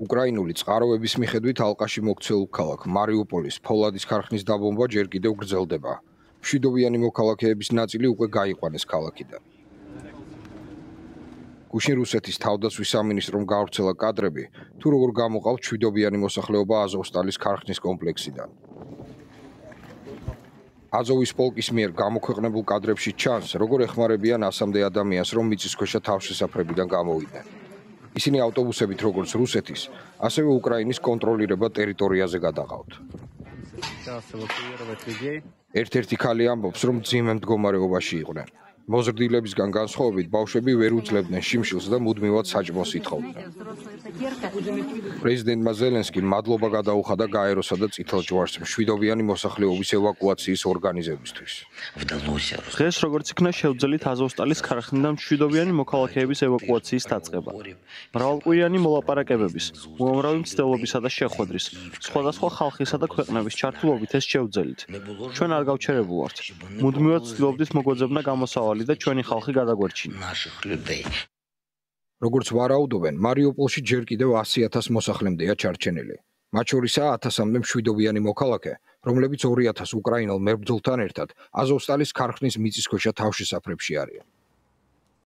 უკრაინული წყაროების მიხედვით ალყაში მოქცეულ ქალაქ მარიუპოლის ფოლადის ქარხნის დაბომბვა ჯერ კიდევ გრძელდება. მშვიდობიანი მოქალაქეების ნაწილი უკვე გაიყვანეს ქალაქიდან. გუშინ რუსეთის თავდაცვის სამინისტრომ გაავრცელა კადრები, თუ როგორ გამოყავთ მშვიდობიანი მოსახლეობა აზოვსტალის ქარხნის კომპლექსიდან. აზოვის პოლკის მიერ გამოქვეყნებულ კადრებში ჩანს, როგორ ეხმარებიან 100-მდე ადამიანს, რომ მიწისქვეშა თავშესაფრებიდან გამოვიდნენ. ისინი ავტობუსებით როგორც რუსეთის, ასევე უკრაინის კონტროლირება ტერიტორიაზე გადაყავთ. ერთ-ერთი ქალი ამბობს, რომ მძიმე მდგომარეობაში იყვნენ. მოზრდილებისგან განსხვავებით, ბავშვები ვერ უძლებდნენ შიმშილს და მუდმივად საჭმელს ითხოვდნენ. პრეზიდენტმა ზელენსკიმ მადლობა გადაუხადა გაეროსა და წითელ ჯვარს მშვიდობიანი მოსახლეობის ევაკუაციის ორგანიზებისთვის. დღეს როგორც იქნა შევძელით აზოვსტალის ქარხნიდან მშვიდობიანი მოქალაქეების ევაკუაციის დაწყება. მრავალკვირიანი მოლაპარაკებების, უამრავი მცდელობისა და შეხვედრის, სხვადასხვა ხალხისა და ქვეყნების ჩართულობით ეს შევძელით. ჩვენ არ გავჩერებულ ვართ. მუდმივად ვცდილობდით მოგვეძებნა გამოსავალი და ჩვენი ხალხი გადაგვერჩინა. როგორც ვარაუდობენ, მარიუპოლში ჯერ კიდევ 100,000 მოსახლემდეა ჩარჩენილი. მათ შორისაა 1000-მდე მშვიდობიანი მოქალაქე, რომლებიც 2000 უკრაინელ მებრძოლთან ერთად აზოვსტალის ქარხნის მიწისქვეშა თავშესაფრებში არიან.